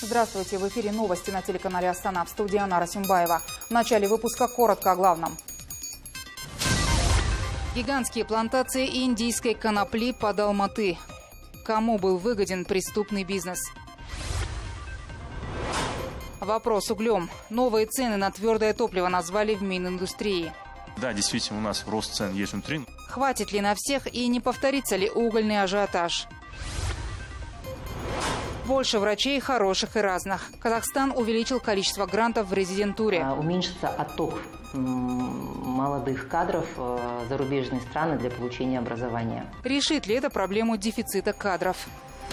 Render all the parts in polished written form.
Здравствуйте, в эфире новости на телеканале Астана. В студии Анара Симбаева. В начале выпуска коротко о главном. Гигантские плантации индийской конопли под Алматы. Кому был выгоден преступный бизнес? Вопрос углем. Новые цены на твердое топливо назвали в Мининдустрии. Да, действительно, у нас рост цен есть внутри. Хватит ли на всех и не повторится ли угольный ажиотаж? Больше врачей хороших и разных. Казахстан увеличил количество грантов в резидентуре. Уменьшится отток молодых кадров в зарубежные страны для получения образования. Решит ли это проблему дефицита кадров?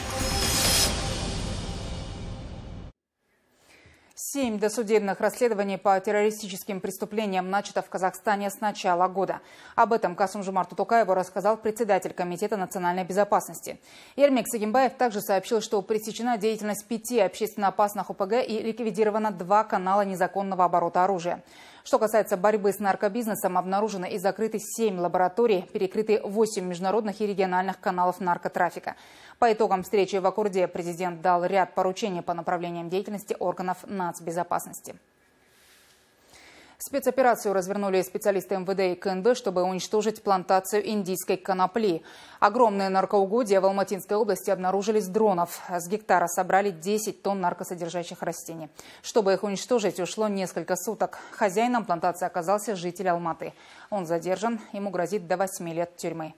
7 досудебных расследований по террористическим преступлениям начато в Казахстане с начала года. Об этом Касым-Жомарт Токаеву рассказал председатель Комитета национальной безопасности. Ермек Сагимбаев также сообщил, что пресечена деятельность 5 общественно опасных ОПГ и ликвидировано 2 канала незаконного оборота оружия. Что касается борьбы с наркобизнесом, обнаружено и закрыты 7 лабораторий, перекрыты 8 международных и региональных каналов наркотрафика. По итогам встречи в Аккурде президент дал ряд поручений по направлениям деятельности органов нацбезопасности. Спецоперацию развернули специалисты МВД и КНБ, чтобы уничтожить плантацию индийской конопли. Огромные наркоугодья в Алматинской области обнаружили с дронов. С гектара собрали 10 тонн наркосодержащих растений. Чтобы их уничтожить, ушло несколько суток. Хозяином плантации оказался житель Алматы. Он задержан, ему грозит до 8 лет тюрьмы.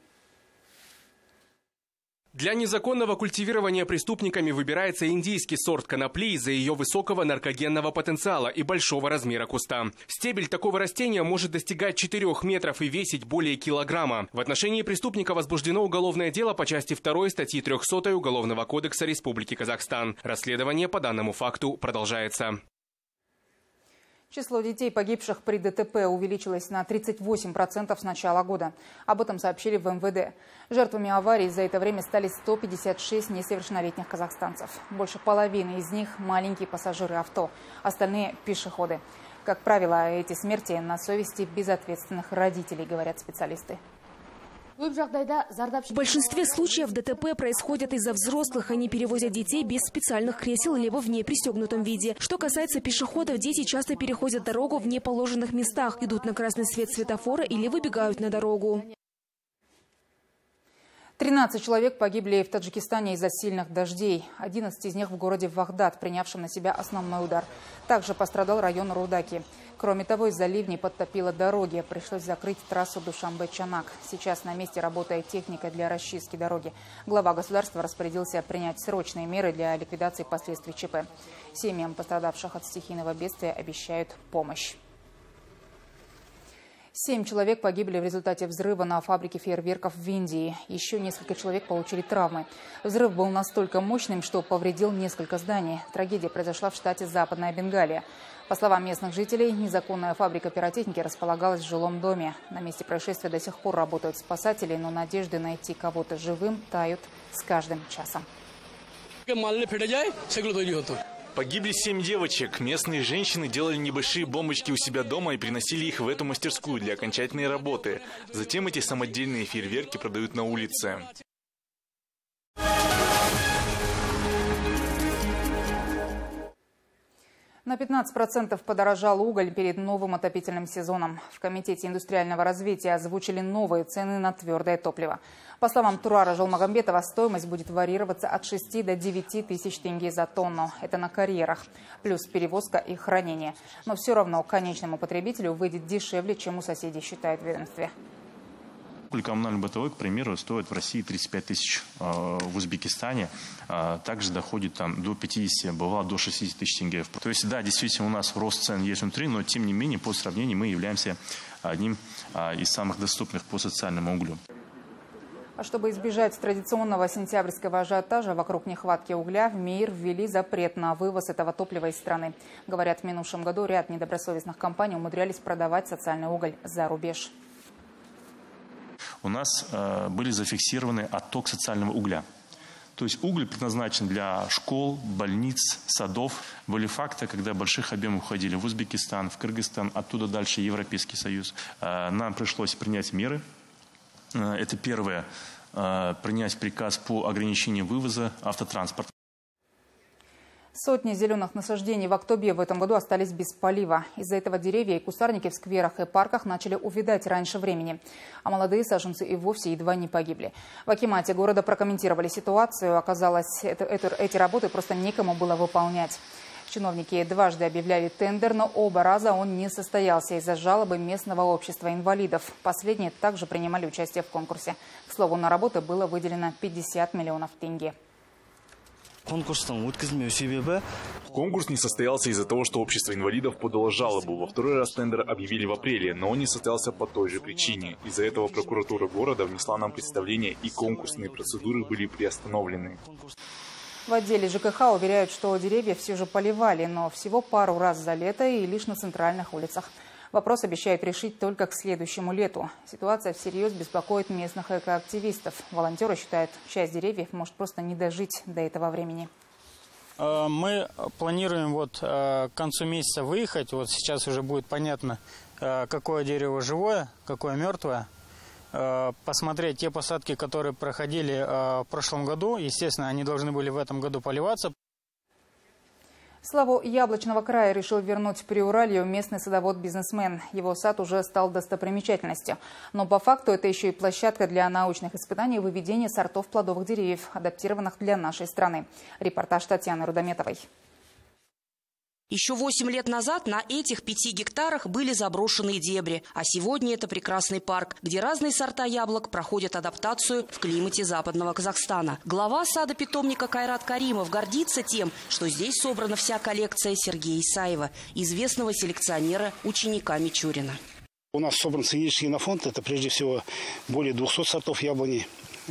Для незаконного культивирования преступниками выбирается индийский сорт конопли из-за ее высокого наркогенного потенциала и большого размера куста. Стебель такого растения может достигать 4 метров и весить более килограмма. В отношении преступника возбуждено уголовное дело по части 2 статьи 300 Уголовного кодекса Республики Казахстан. Расследование по данному факту продолжается. Число детей, погибших при ДТП, увеличилось на 38% с начала года. Об этом сообщили в МВД. Жертвами аварий за это время стали 156 несовершеннолетних казахстанцев. Больше половины из них – маленькие пассажиры авто, остальные – пешеходы. Как правило, эти смерти на совести безответственных родителей, говорят специалисты. В большинстве случаев ДТП происходят из-за взрослых. Они перевозят детей без специальных кресел либо в непристегнутом виде. Что касается пешеходов, дети часто переходят дорогу в неположенных местах, идут на красный свет светофора или выбегают на дорогу. 13 человек погибли в Таджикистане из-за сильных дождей. 11 из них в городе Вахдат, принявшем на себя основной удар. Также пострадал район Рудаки. Кроме того, из-за ливней подтопило дороги. Пришлось закрыть трассу Душанбе-Чанак. Сейчас на месте работает техника для расчистки дороги. Глава государства распорядился принять срочные меры для ликвидации последствий ЧП. Семьям пострадавших от стихийного бедствия обещают помощь. 7 человек погибли в результате взрыва на фабрике фейерверков в Индии. Еще несколько человек получили травмы. Взрыв был настолько мощным, что повредил несколько зданий. Трагедия произошла в штате Западная Бенгалия. По словам местных жителей, незаконная фабрика пиротехники располагалась в жилом доме. На месте происшествия до сих пор работают спасатели, но надежды найти кого-то живым тают с каждым часом. Погибли 7 девочек. Местные женщины делали небольшие бомбочки у себя дома и приносили их в эту мастерскую для окончательной работы. Затем эти самодельные фейерверки продают на улице. На 15% подорожал уголь перед новым отопительным сезоном. В Комитете индустриального развития озвучили новые цены на твердое топливо. По словам Турара Жолмагамбетова, стоимость будет варьироваться от 6 до 9 тысяч тенге за тонну. Это на карьерах, плюс перевозка и хранение. Но все равно конечному потребителю выйдет дешевле, чем у соседей, считает в ведомстве. Уголь коммунальный бытовой, к примеру, стоит в России 35 тысяч, в Узбекистане также доходит до 50, бывало до 60 тысяч тенге. То есть, да, действительно, у нас рост цен есть внутри, но тем не менее, по сравнению, мы являемся одним из самых доступных по социальному углю. А чтобы избежать традиционного сентябрьского ажиотажа вокруг нехватки угля, в МИИР ввели запрет на вывоз этого топлива из страны. Говорят, в минувшем году ряд недобросовестных компаний умудрялись продавать социальный уголь за рубеж. У нас были зафиксированы отток социального угля. То есть уголь предназначен для школ, больниц, садов. Были факты, когда больших объемов уходили в Узбекистан, в Кыргызстан, оттуда дальше Европейский Союз. Нам пришлось принять меры. Это первое, принять приказ по ограничению вывоза автотранспорта. Сотни зеленых насаждений в Актобе в этом году остались без полива. Из-за этого деревья и кустарники в скверах и парках начали увядать раньше времени. А молодые саженцы и вовсе едва не погибли. В акимате города прокомментировали ситуацию. Оказалось, эти работы просто некому было выполнять. Чиновники дважды объявляли тендер, но оба раза он не состоялся из-за жалобы местного общества инвалидов. Последние также принимали участие в конкурсе. К слову, на работы было выделено 50 миллионов тенге. Конкурс не состоялся из-за того, что общество инвалидов подало жалобу. Во второй раз тендер объявили в апреле, но он не состоялся по той же причине. Из-за этого прокуратура города внесла нам представление, и конкурсные процедуры были приостановлены. В отделе ЖКХ уверяют, что деревья все же поливали, но всего пару раз за лето и лишь на центральных улицах. Вопрос обещают решить только к следующему лету. Ситуация всерьез беспокоит местных экоактивистов. Волонтеры считают, часть деревьев может просто не дожить до этого времени. Мы планируем к концу месяца выехать. Вот сейчас уже будет понятно, какое дерево живое, какое мертвое. Посмотреть те посадки, которые проходили в прошлом году. Естественно, они должны были в этом году поливаться. Славу Яблочного края решил вернуть Приуралью местный садовод-бизнесмен. Его сад уже стал достопримечательностью. Но по факту это еще и площадка для научных испытаний и выведения сортов плодовых деревьев, адаптированных для нашей страны. Репортаж Татьяны Рудометовой. Еще 8 лет назад на этих 5 гектарах были заброшенные дебри. А сегодня это прекрасный парк, где разные сорта яблок проходят адаптацию в климате западного Казахстана. Глава сада-питомника Кайрат Каримов гордится тем, что здесь собрана вся коллекция Сергея Исаева, известного селекционера, ученика Мичурина. У нас собран сценический генофонд. Это прежде всего более 200 сортов яблони.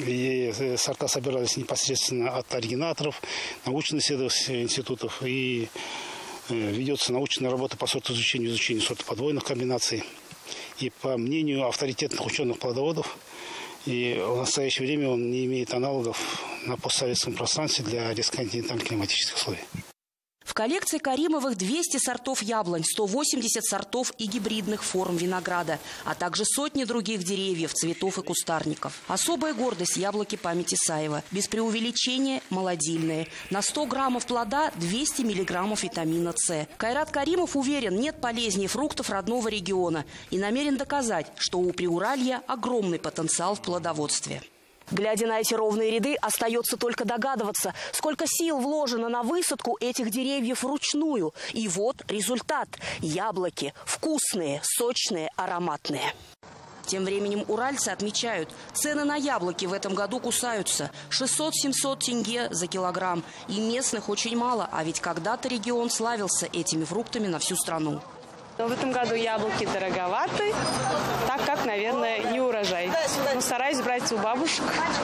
И сорта собирались непосредственно от оригинаторов, научно-исследовательских институтов. И ведется научная работа по сортоизучению, изучению сорта подвойных комбинаций. И по мнению авторитетных ученых-плодоводов, и в настоящее время он не имеет аналогов на постсоветском пространстве для ресконтинентальных климатических условий. В коллекции Каримовых 200 сортов яблонь, 180 сортов и гибридных форм винограда, а также сотни других деревьев, цветов и кустарников. Особая гордость яблоки памяти Исаева. Без преувеличения молодильные. На 100 граммов плода 200 миллиграммов витамина С. Кайрат Каримов уверен, нет полезнее фруктов родного региона и намерен доказать, что у Приуралья огромный потенциал в плодоводстве. Глядя на эти ровные ряды, остается только догадываться, сколько сил вложено на высадку этих деревьев вручную. И вот результат. Яблоки вкусные, сочные, ароматные. Тем временем уральцы отмечают, цены на яблоки в этом году кусаются. 600-700 тенге за килограмм. И местных очень мало, а ведь когда-то регион славился этими фруктами на всю страну. Но в этом году яблоки дороговаты, так как, наверное, не урожай. Но стараюсь брать у бабушек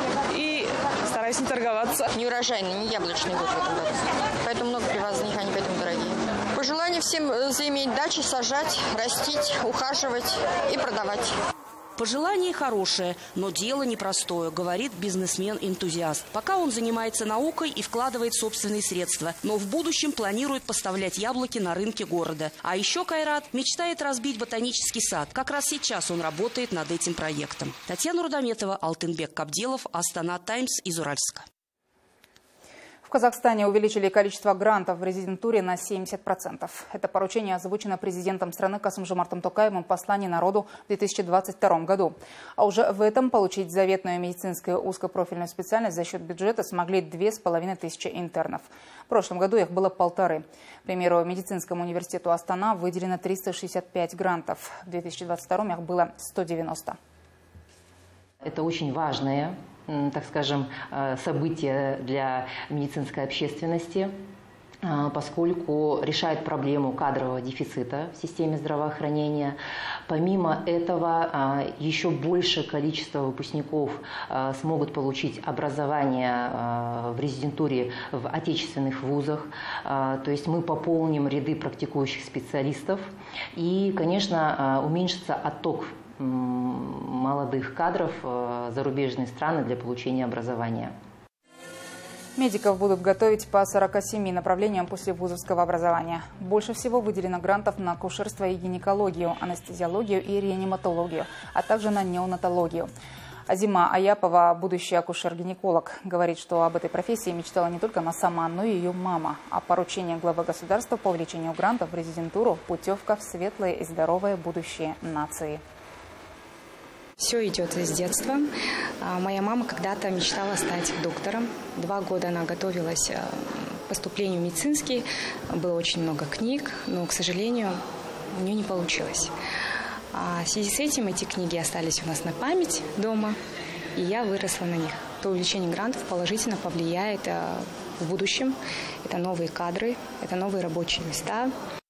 и стараюсь не торговаться. Не урожайный, не яблочный год в этом году. Поэтому много привозных, они поэтому дорогие. Пожелание всем заиметь дачи, сажать, растить, ухаживать и продавать. Пожелание хорошее, но дело непростое, говорит бизнесмен-энтузиаст. Пока он занимается наукой и вкладывает собственные средства, но в будущем планирует поставлять яблоки на рынке города. А еще Кайрат мечтает разбить ботанический сад. Как раз сейчас он работает над этим проектом. Татьяна Рудометова, Алтынбек Кабделов, Астана Таймс из Уральска. В Казахстане увеличили количество грантов в резидентуре на 70%. Это поручение озвучено президентом страны Касым-Жомартом Токаевым в послании народу в 2022 году. А уже в этом получить заветную медицинскую узкопрофильную специальность за счет бюджета смогли 2500 интернов. В прошлом году их было 1500. К примеру, медицинскому университету Астана выделено 365 грантов. В 2022 их было 190. Это очень важное, так скажем, событие для медицинской общественности, поскольку решает проблему кадрового дефицита в системе здравоохранения. Помимо этого, еще большее количество выпускников смогут получить образование в резидентуре в отечественных вузах. То есть мы пополним ряды практикующих специалистов и, конечно, уменьшится отток молодых кадров в зарубежные страны для получения образования. Медиков будут готовить по 47 направлениям после вузовского образования. Больше всего выделено грантов на акушерство и гинекологию, анестезиологию и реаниматологию, а также на неонатологию. Азима Аяпова, будущий акушер-гинеколог, говорит, что об этой профессии мечтала не только она сама, но и ее мама. А поручение главы государства по увеличению грантов в резидентуру – путевка в светлое и здоровое будущее нации. Все идет с детства. Моя мама когда-то мечтала стать доктором. 2 года она готовилась к поступлению в медицинский. Было очень много книг, но, к сожалению, у нее не получилось. В связи с этим эти книги остались у нас на память дома, и я выросла на них. То увеличение грантов положительно повлияет в будущем. Это новые кадры, это новые рабочие места.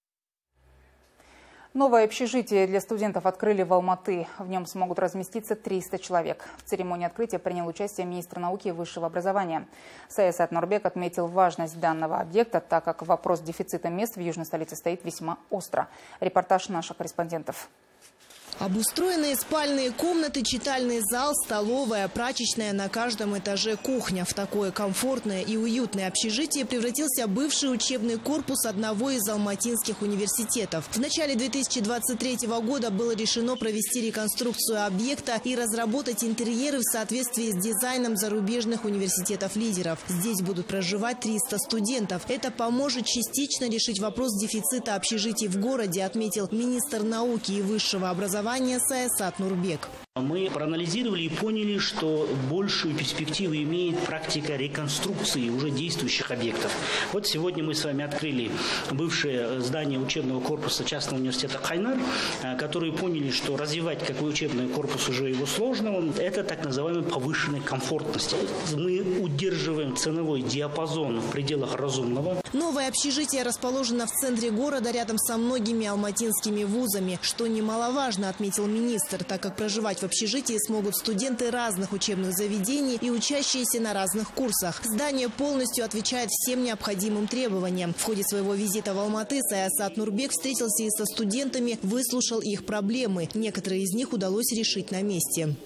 Новое общежитие для студентов открыли в Алматы. В нем смогут разместиться 300 человек. В церемонии открытия принял участие министр науки и высшего образования. Саясат Нурбек отметил важность данного объекта, так как вопрос дефицита мест в южной столице стоит весьма остро. Репортаж наших корреспондентов. Обустроенные спальные комнаты, читальный зал, столовая, прачечная, на каждом этаже кухня. В такое комфортное и уютное общежитие превратился бывший учебный корпус одного из алматинских университетов. В начале 2023 года было решено провести реконструкцию объекта и разработать интерьеры в соответствии с дизайном зарубежных университетов-лидеров. Здесь будут проживать 300 студентов. Это поможет частично решить вопрос дефицита общежитий в городе, отметил министр науки и высшего образования Саясат Нурбек. Мы проанализировали и поняли, что большую перспективу имеет практика реконструкции уже действующих объектов. Вот сегодня мы с вами открыли бывшее здание учебного корпуса частного университета Кайнар, которые поняли, что развивать какой учебный корпус уже его сложно. Это так называемая повышенная комфортность. Мы удерживаем ценовой диапазон в пределах разумного. Новое общежитие расположено в центре города рядом со многими алматинскими вузами, что немаловажно, отметил министр, так как проживать в общежитии смогут студенты разных учебных заведений и учащиеся на разных курсах. Здание полностью отвечает всем необходимым требованиям. В ходе своего визита в Алматы Саясат Нурбек встретился и со студентами, выслушал их проблемы. Некоторые из них удалось решить на месте.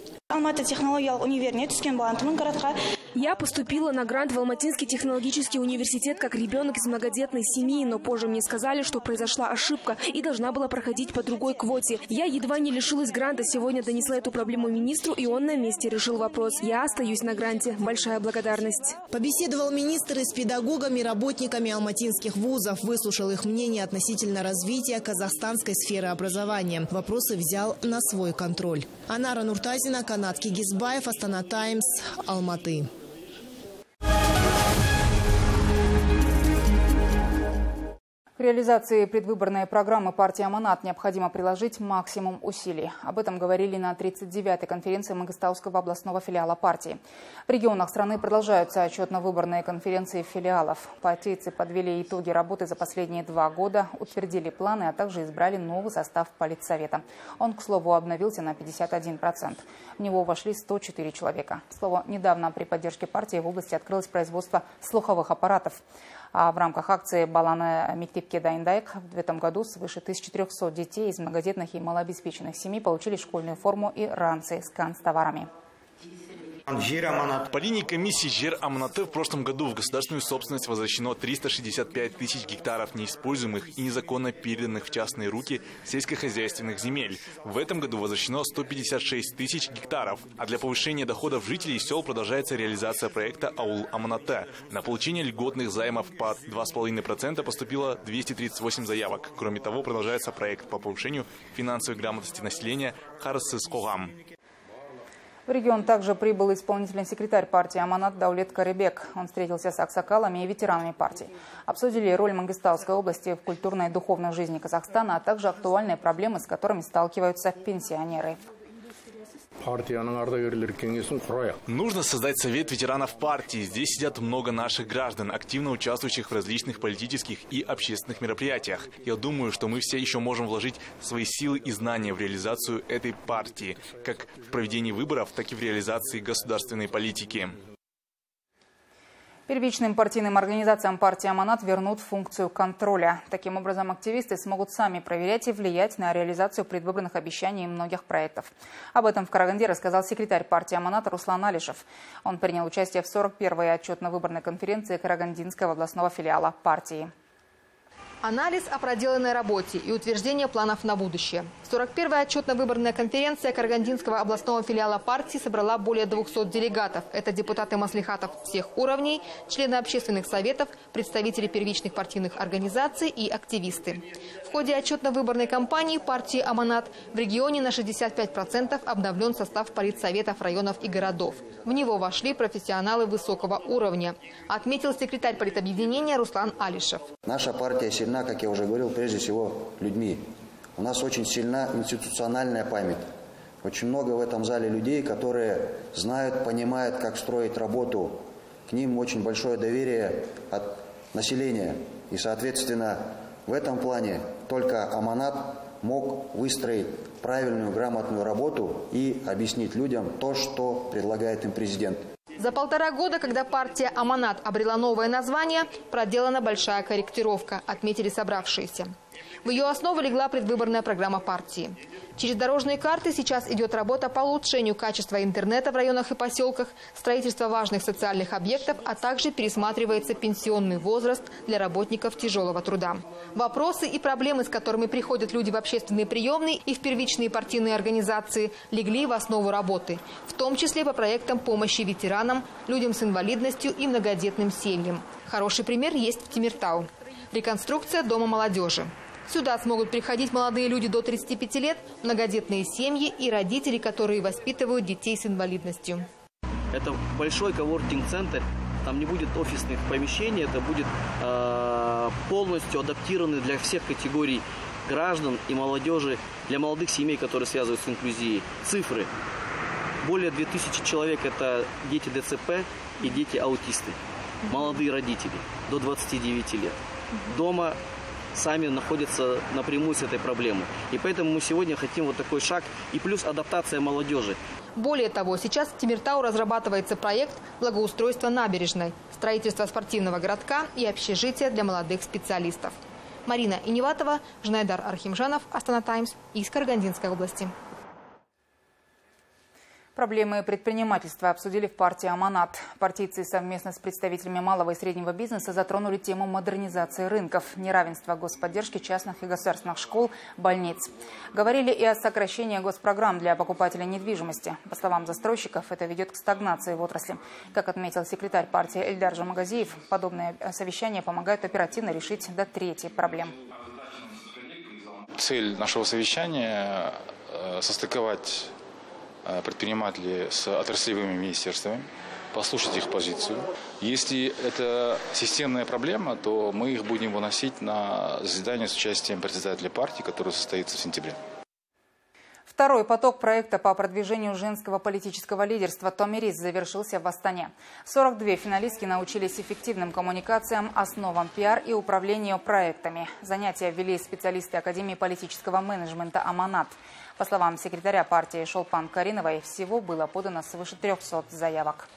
Я поступила на грант в Алматинский технологический университет как ребенок из многодетной семьи, но позже мне сказали, что произошла ошибка и должна была проходить по другой квоте. Я едва не лишилась гранта. Сегодня донесла эту проблему министру, и он на месте решил вопрос. Я остаюсь на гранте. Большая благодарность. Побеседовал министр и с педагогами, работниками алматинских вузов. Выслушал их мнение относительно развития казахстанской сферы образования. Вопросы взял на свой контроль. Анара Нуртазина, Канат Кигизбаев, Астана Таймс, Алматы. К реализации предвыборной программы партии «Аманат» необходимо приложить максимум усилий. Об этом говорили на 39-й конференции Мангыстауского областного филиала партии. В регионах страны продолжаются отчетно-выборные конференции филиалов. Партийцы подвели итоги работы за последние 2 года, утвердили планы, а также избрали новый состав политсовета. Он, к слову, обновился на 51%. В него вошли 104 человека. К слову, недавно при поддержке партии в области открылось производство слуховых аппаратов. А в рамках акции «Баланы Мектепке дайындайк» в этом году свыше 1300 детей из многодетных и малообеспеченных семей получили школьную форму и ранцы с канцтоварами. По линии комиссии Жер Аманаты в прошлом году в государственную собственность возвращено 365 тысяч гектаров неиспользуемых и незаконно переданных в частные руки сельскохозяйственных земель. В этом году возвращено 156 тысяч гектаров. А для повышения доходов жителей сел продолжается реализация проекта «Аул Аманаты». На получение льготных займов по 2,5% поступило 238 заявок. Кроме того, продолжается проект по повышению финансовой грамотности населения «Харсыс Когам». В регион также прибыл исполнительный секретарь партии «Аманат» Даулет Карибек. Он встретился с аксакалами и ветеранами партии. Обсудили роль Мангыстауской области в культурной и духовной жизни Казахстана, а также актуальные проблемы, с которыми сталкиваются пенсионеры. Нужно создать совет ветеранов партии. Здесь сидят много наших граждан, активно участвующих в различных политических и общественных мероприятиях. Я думаю, что мы все еще можем вложить свои силы и знания в реализацию этой партии, как в проведении выборов, так и в реализации государственной политики. Первичным партийным организациям партии «Аманат» вернут функцию контроля. Таким образом, активисты смогут сами проверять и влиять на реализацию предвыборных обещаний и многих проектов. Об этом в Караганде рассказал секретарь партии «Аманат» Руслан Алишев. Он принял участие в 41-й отчетно-выборной конференции Карагандинского областного филиала партии. Анализ о проделанной работе и утверждение планов на будущее. 41-я отчетно-выборная конференция Карагандинского областного филиала партии собрала более 200 делегатов. Это депутаты маслихатов всех уровней, члены общественных советов, представители первичных партийных организаций и активисты. В ходе отчетно-выборной кампании партии «Аманат» в регионе на 65% обновлен состав политсоветов районов и городов. В него вошли профессионалы высокого уровня, отметил секретарь политобъединения Руслан Алишев. Наша партия сильна, как я уже говорил, прежде всего людьми. У нас очень сильна институциональная память. Очень много в этом зале людей, которые знают, понимают, как строить работу. К ним очень большое доверие от населения. И, соответственно, в этом плане только Аманат мог выстроить правильную, грамотную работу и объяснить людям то, что предлагает им президент. За 1,5 года, когда партия «Аманат» обрела новое название, проделана большая корректировка, отметили собравшиеся. В ее основу легла предвыборная программа партии. Через дорожные карты сейчас идет работа по улучшению качества интернета в районах и поселках, строительство важных социальных объектов, а также пересматривается пенсионный возраст для работников тяжелого труда. Вопросы и проблемы, с которыми приходят люди в общественные приемные и в первичные партийные организации, легли в основу работы, в том числе по проектам помощи ветеранам, людям с инвалидностью и многодетным семьям. Хороший пример есть в Темиртау. Реконструкция дома молодежи. Сюда смогут приходить молодые люди до 35 лет, многодетные семьи и родители, которые воспитывают детей с инвалидностью. Это большой коворкинг-центр. Там не будет офисных помещений, это будет полностью адаптированы для всех категорий граждан и молодежи, для молодых семей, которые связывают с инклюзией. Цифры. Более 2000 человек – это дети ДЦП и дети аутисты. Молодые родители до 29 лет. Дома сами находятся напрямую с этой проблемой. И поэтому мы сегодня хотим вот такой шаг и плюс адаптация молодежи. Более того, сейчас в Темиртау разрабатывается проект благоустройства набережной, строительство спортивного городка и общежития для молодых специалистов. Марина Иневатова, Жнайдар Архимжанов, Астана Таймс из Карагандинской области. Проблемы предпринимательства обсудили в партии «Аманат». Партийцы совместно с представителями малого и среднего бизнеса затронули тему модернизации рынков, неравенства господдержки частных и государственных школ, больниц. Говорили и о сокращении госпрограмм для покупателей недвижимости. По словам застройщиков, это ведет к стагнации в отрасли. Как отметил секретарь партии Эльдар Жамагазиев, подобные совещания помогают оперативно решить до трети проблем. Цель нашего совещания – состыковать предпринимателей с отраслевыми министерствами, послушать их позицию. Если это системная проблема, то мы их будем выносить на заседание с участием председателя партии, которое состоится в сентябре. Второй поток проекта по продвижению женского политического лидерства «Томирис» завершился в Астане. 42 финалистки научились эффективным коммуникациям, основам пиар и управлению проектами. Занятия ввели специалисты Академии политического менеджмента «Аманат». По словам секретаря партии Шолпан Кариновой, всего было подано свыше 300 заявок.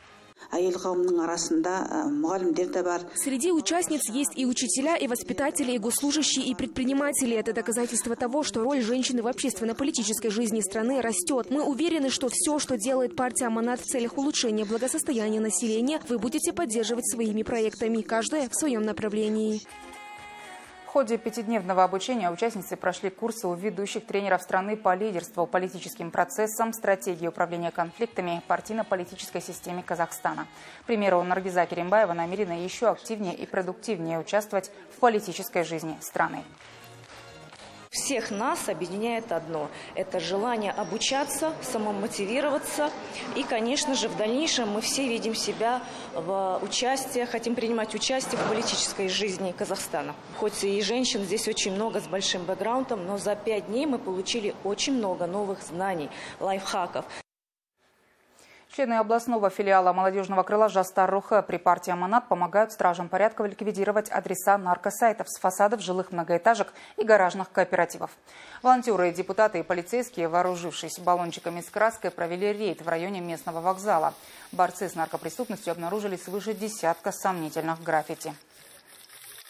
Среди участниц есть и учителя, и воспитатели, и госслужащие, и предприниматели. Это доказательство того, что роль женщины в общественно-политической жизни страны растет. Мы уверены, что все, что делает партия «Аманат» в целях улучшения благосостояния населения, вы будете поддерживать своими проектами, каждая в своем направлении. В ходе 5-дневного обучения участницы прошли курсы у ведущих тренеров страны по лидерству, политическим процессам, стратегии управления конфликтами, партийно-политической системе Казахстана. К примеру, Наргиза Керимбаева намерена еще активнее и продуктивнее участвовать в политической жизни страны. Всех нас объединяет одно – это желание обучаться, самомотивироваться. И, конечно же, в дальнейшем мы все видим себя в участии, хотим принимать участие в политической жизни Казахстана. Хоть и женщин здесь очень много с большим бэкграундом, но за 5 дней мы получили очень много новых знаний, лайфхаков. Члены областного филиала молодежного крыла «Жастар-Руха» при партии «Аманат» помогают стражам порядка ликвидировать адреса наркосайтов с фасадов жилых многоэтажек и гаражных кооперативов. Волонтеры, депутаты и полицейские, вооружившись баллончиками с краской, провели рейд в районе местного вокзала. Борцы с наркопреступностью обнаружили свыше десятка сомнительных граффити.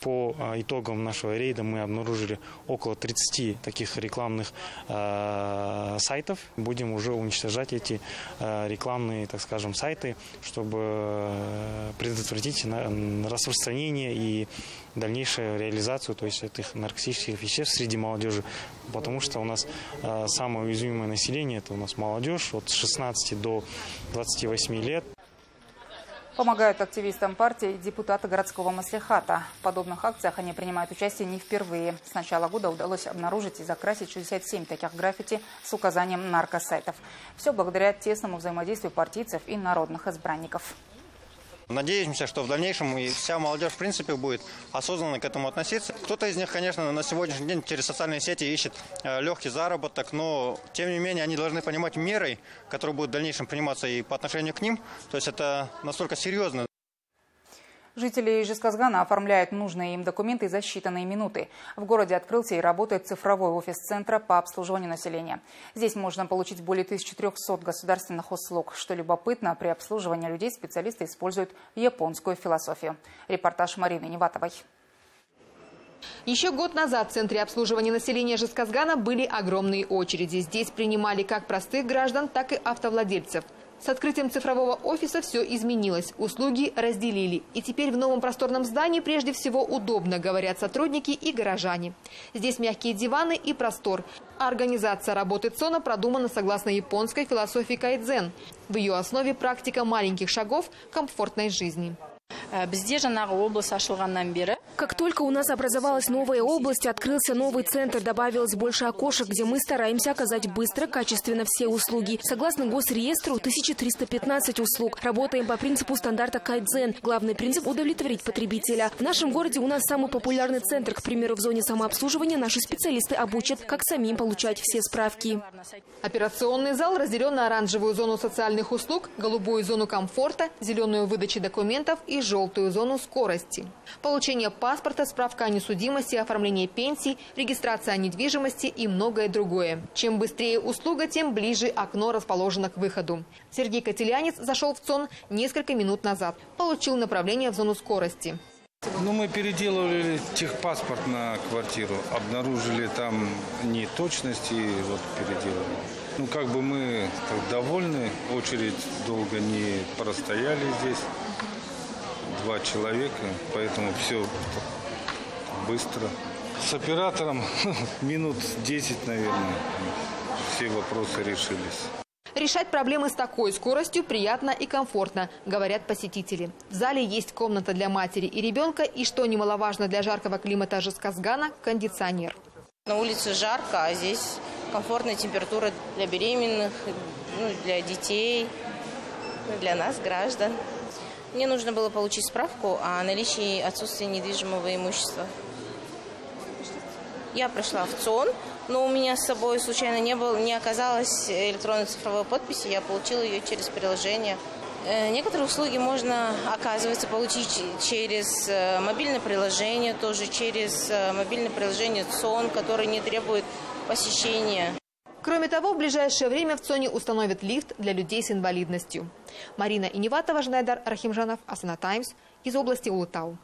по итогам нашего рейда мы обнаружили около 30 таких рекламных сайтов. Будем уже уничтожать эти рекламные, так скажем, сайты, чтобы предотвратить распространение и дальнейшую реализацию, то есть этих наркотических веществ среди молодежи, потому что у нас самое уязвимое население – это у нас молодежь от 16 до 28 лет. Помогают активистам партии депутаты городского маслихата. В подобных акциях они принимают участие не впервые. С начала года удалось обнаружить и закрасить 67 таких граффити с указанием наркосайтов. Все благодаря тесному взаимодействию партийцев и народных избранников. Надеемся, что в дальнейшем и вся молодежь, в принципе, будет осознанно к этому относиться. Кто-то из них, конечно, на сегодняшний день через социальные сети ищет легкий заработок, но, тем не менее, они должны понимать меры, которые будут в дальнейшем приниматься и по отношению к ним. То есть это настолько серьезно. Жители Жезказгана оформляют нужные им документы за считанные минуты. В городе открылся и работает цифровой офис центра по обслуживанию населения. Здесь можно получить более 1300 государственных услуг. Что любопытно, при обслуживании людей специалисты используют японскую философию. Репортаж Марины Неватовой. Еще год назад в Центре обслуживания населения Жезказгана были огромные очереди. Здесь принимали как простых граждан, так и автовладельцев. С открытием цифрового офиса все изменилось. Услуги разделили. И теперь в новом просторном здании прежде всего удобно, говорят сотрудники и горожане. Здесь мягкие диваны и простор. А организация работы ЦОНа продумана согласно японской философии кайдзен. В ее основе практика маленьких шагов комфортной жизни. Как только у нас образовалась новая область, открылся новый центр, добавилось больше окошек, где мы стараемся оказать быстро, качественно все услуги. Согласно госреестру, 1315 услуг. Работаем по принципу стандарта кайдзен. Главный принцип – удовлетворить потребителя. В нашем городе у нас самый популярный центр. К примеру, в зоне самообслуживания наши специалисты обучат, как самим получать все справки. Операционный зал разделен на оранжевую зону социальных услуг, голубую зону комфорта, зеленую выдачи документов и желтую зону скорости. Получение паспорта, справка о несудимости, оформление пенсий, регистрация недвижимости и многое другое. Чем быстрее услуга, тем ближе окно расположено к выходу. Сергей Котелянец зашел в ЦОН несколько минут назад. Получил направление в зону скорости. Мы переделывали техпаспорт на квартиру, обнаружили там неточности и переделали. Мы довольны, очередь долго не простояли здесь. 2 человека, поэтому все быстро. С оператором минут 10, наверное, все вопросы решились. Решать проблемы с такой скоростью приятно и комфортно, говорят посетители. В зале есть комната для матери и ребенка и, что немаловажно для жаркого климата Жезказгана, кондиционер. На улице жарко, а здесь комфортная температура для беременных, для детей, для нас, граждан. Мне нужно было получить справку о наличии отсутствия недвижимого имущества. Я пришла в ЦОН, но у меня с собой случайно не оказалось электронной цифровой подписи. Я получила ее через приложение. Некоторые услуги можно, оказывается, получить через мобильное приложение, тоже через мобильное приложение ЦОН, которое не требует посещения. Кроме того, в ближайшее время в ЦОНе установят лифт для людей с инвалидностью. Марина Иневатова, Жнайдар Рахимжанов, Астана Таймс, из области Улутау.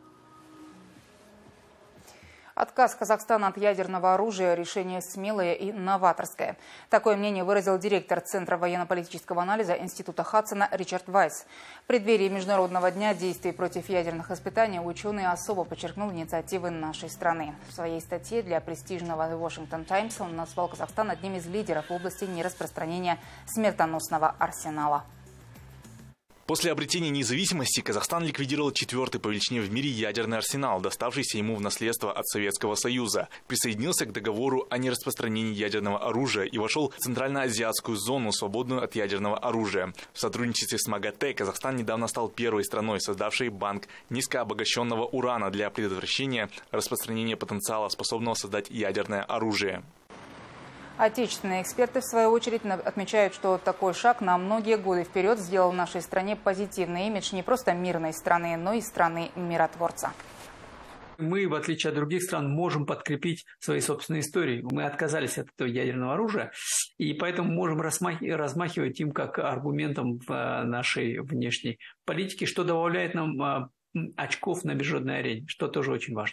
Отказ Казахстана от ядерного оружия – решение смелое и новаторское. Такое мнение выразил директор Центра военно-политического анализа Института Хадсона Ричард Вайс. В преддверии Международного дня действий против ядерных испытаний ученый особо подчеркнул инициативы нашей страны. В своей статье для престижного Washington Times он назвал Казахстан одним из лидеров в области нераспространения смертоносного арсенала. После обретения независимости Казахстан ликвидировал 4-й по величине в мире ядерный арсенал, доставшийся ему в наследство от Советского Союза. Присоединился к договору о нераспространении ядерного оружия и вошел в Центральноазиатскую зону, свободную от ядерного оружия. В сотрудничестве с МАГАТЭ Казахстан недавно стал первой страной, создавшей банк низкообогащенного урана для предотвращения распространения потенциала, способного создать ядерное оружие. Отечественные эксперты, в свою очередь, отмечают, что такой шаг на многие годы вперед сделал нашей стране позитивный имидж не просто мирной страны, но и страны миротворца. Мы, в отличие от других стран, можем подкрепить свои собственные истории. Мы отказались от этого ядерного оружия, и поэтому можем размахивать им как аргументом в нашей внешней политике, что добавляет нам очков на международной арене, что тоже очень важно.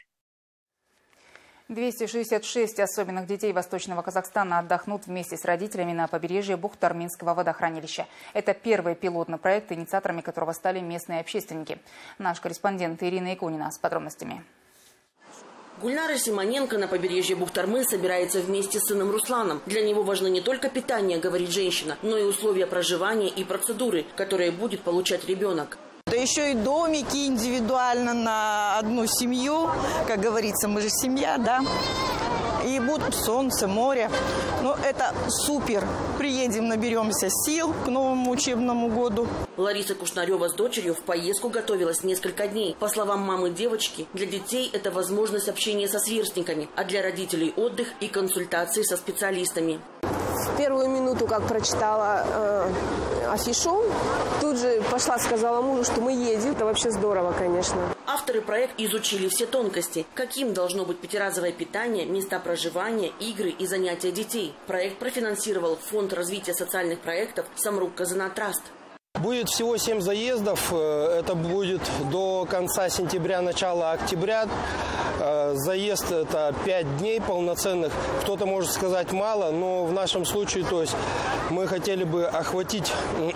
266 особенных детей Восточного Казахстана отдохнут вместе с родителями на побережье Бухтарминского водохранилища. Это первый пилотный проект, инициаторами которого стали местные общественники. Наш корреспондент Ирина Якунина с подробностями. Гульнара Симоненко на побережье Бухтармы собирается вместе с сыном Русланом. Для него важно не только питание, говорит женщина, но и условия проживания и процедуры, которые будет получать ребенок. Да еще и домики индивидуально на одну семью. Как говорится, мы же семья, да? И будут солнце, море. Ну, это супер. Приедем, наберемся сил к новому учебному году. Лариса Кушнарева с дочерью в поездку готовилась несколько дней. По словам мамы девочки, для детей это возможность общения со сверстниками, а для родителей отдых и консультации со специалистами. В первую минуту, как прочитала афишу, тут же пошла, сказала мужу, что мы едем. Это вообще здорово, конечно. Авторы проекта изучили все тонкости. Каким должно быть пятиразовое питание, места проживания, игры и занятия детей. Проект профинансировал Фонд развития социальных проектов «Самрук-Казанат-Траст». Будет всего 7 заездов. Это будет до конца сентября, начала октября. Заезд – это 5 дней полноценных. Кто-то может сказать мало, но в нашем случае, то есть мы хотели бы охватить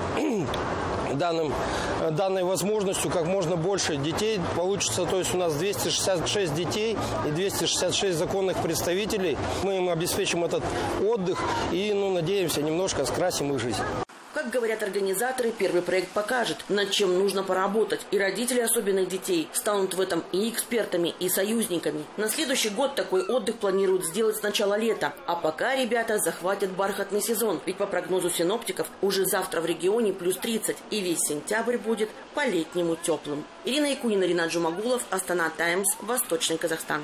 данной возможностью как можно больше детей. Получится, то есть у нас 266 детей и 266 законных представителей. Мы им обеспечим этот отдых и, надеемся, немножко скрасим их жизнь. Как говорят организаторы, первый проект покажет, над чем нужно поработать. И родители особенных детей станут в этом и экспертами, и союзниками. На следующий год такой отдых планируют сделать с начала лета. А пока ребята захватят бархатный сезон. Ведь по прогнозу синоптиков уже завтра в регионе плюс 30. И весь сентябрь будет по-летнему теплым. Ирина Якунина, Ринат Джумагулов, Астана Таймс, Восточный Казахстан.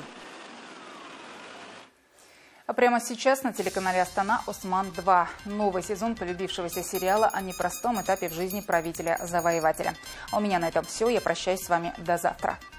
А прямо сейчас на телеканале «Астана» «Осман-2». Новый сезон полюбившегося сериала о непростом этапе в жизни правителя-завоевателя. А у меня на этом все. Я прощаюсь с вами до завтра.